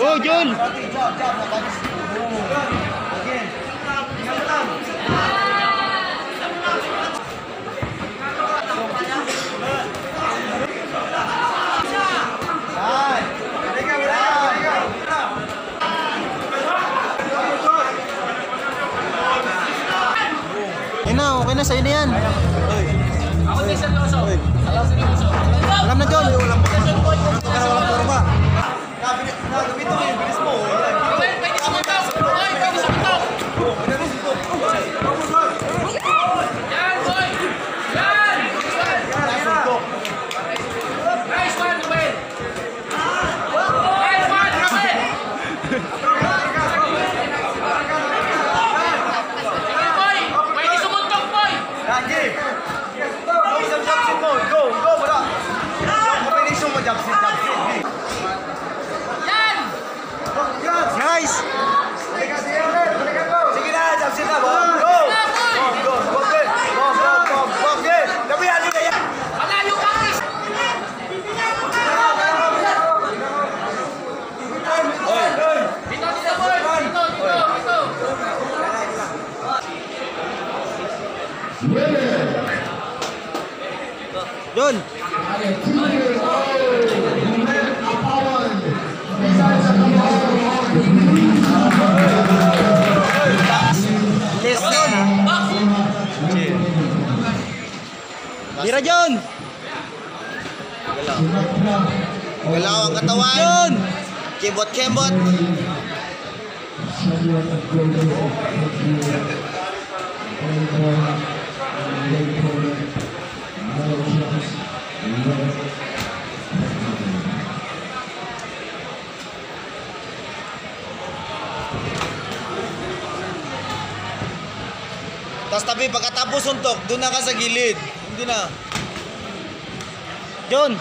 Go, Jun! Okay na, sa'yo na yan. Ako din sa loso. Alam na, John. Walang forma. Nagabit mo yung bilis mo. Pwede sumuntok. Pwede sumuntok. Yan, boy. Yan. Nice one, Ruben. Nice one, Ruben. Pwede sumuntok, boy. Lagi. Go, isang jump mo. Go, bro. Combination mo, jump sit. Yan. Nice! Sige na, jump sit na. Go. Dabihan nyo na yan. Malayo ka, Chris. Dito, boy. Dito. John! Listen! Tira, John! Galaw ang katawan. John! Kembot. Tapos tabi, pagkatapos suntok, doon na ka sa gilid. Hindi na. John!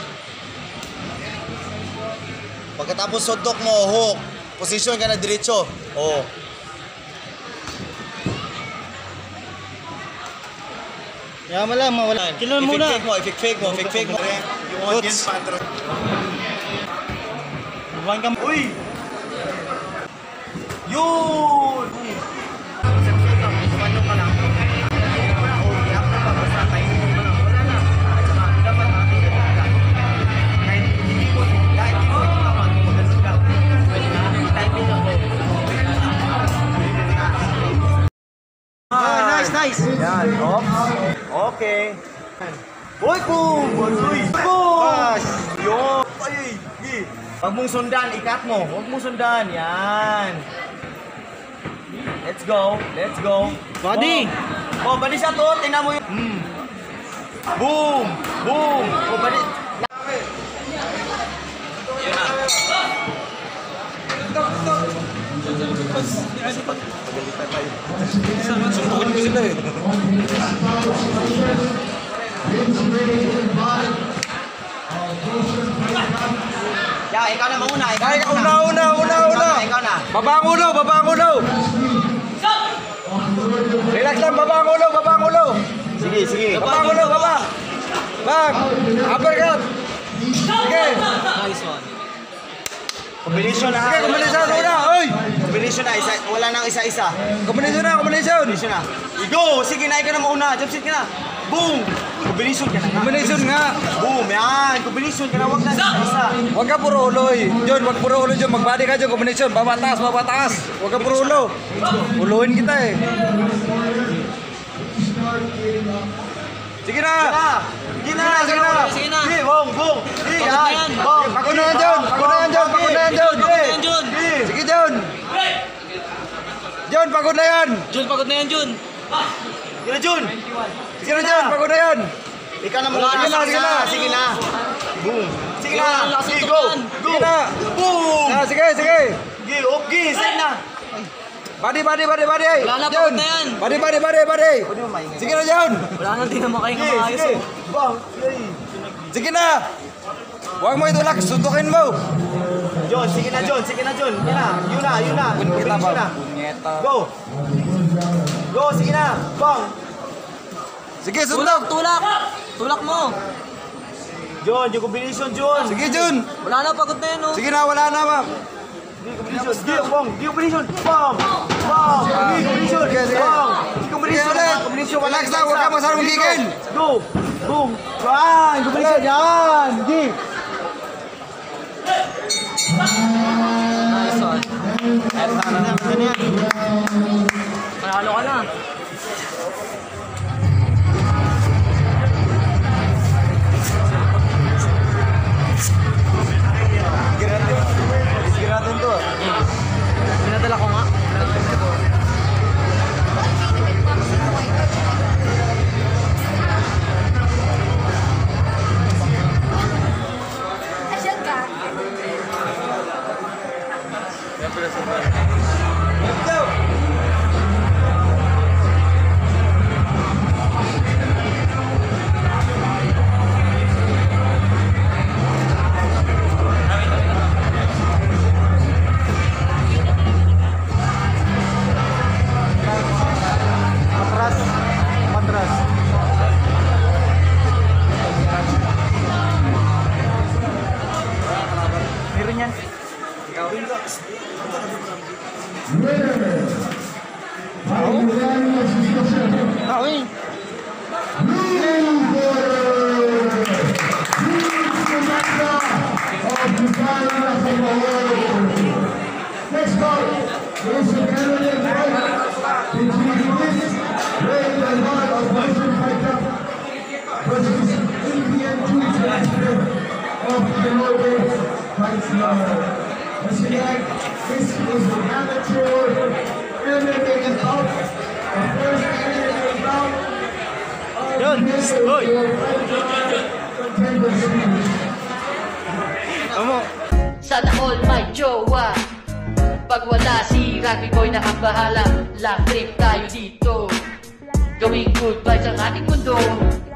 Pagkatapos suntok mo, hook. Position ka na diretso. Oo. Yaman lang, mawala. Kilala muna. I-fake mo. You want Goods. this pantro. Buwan ka. Uy! Yun! Nice! Yan, okay. Boy, boom! Boom! Yun! Ay! Huwag mong sundan, ikat mo. Huwag mong sundan. Yan. Let's go. Body! Oh, body siya to. Tingnan mo yung... Boom! Oh, body... Yun na. Suntukin ko sila eh. Ya, ikaw na mauna. Una. Ikaw na. Baba ang ulo! Relax lang, baba ang ulo! Sige. Baba ang ulo! Bang! Uppercut! Sige! Nice one. Combination na. Sige, kombinasyon una! Oy! Combination na. Wala nang isa-isa. Kombinasyon na! Combination na. Go! Sige na, ikaw na mauna. Jump sit ka na. Boom! Combination ka na. Kombinasyon nga! Boom! Yan! Combination ka na. Huwag na isa-isa. Huwag ka puro ulo eh. John, huwag puro ulo John. Magbody ka John. Kombinasyon. Baba taas. Huwag ka puro ulo. Uluhin kita eh. Sige na! Sige na. Sige, boom! Sige, yan. Boom! Pagod na yan John! Sige John! John, pagod na yan! Pagod na yan, Jun. Sige na, Jun! Sige na John, pagod na yan! Ikaw na muna. Sige na. Boom! Sige na. Sige, go! Sige na! Boom! Sige! Sige, okay. Sige na. Body! Wala na, John! pagod na yan. Body! Sige na John! Wala na, di na makahinga maayos eh. Bang! Sige na! Huwag mo itulak, suntukin mo! John! Sige na, John! Yun na. Combination na. Go! Sige na. Bang! Sige, suntok! Tulak mo. John, yung combination, John! Sige John! Wala na, pagod na yan, oh. Sige na, wala na ma'am! Di combination. Bang. Di combination. Bang. Di combination. Combination. Relax na, huwag ka masyadong magiging. Go. Boom. Bang. Combination. Yan. Di. Nice one. Manalo ka na. Siguratin to. Pinadala ko nga. Asyad ka. Matras. Meron yan. Awin. Next call is the candidate fight between this Ray Dalmar of Western Fighter versus Indian Juice of the Norway Fights Love. As you like, this is the amateur MMA bout. The first MMA bout of this contender series. Sana all may jowa. Pag wala si Rugby Boy na ang bahala. Lang trip tayo dito. Gawing good vibes ang ating mundo.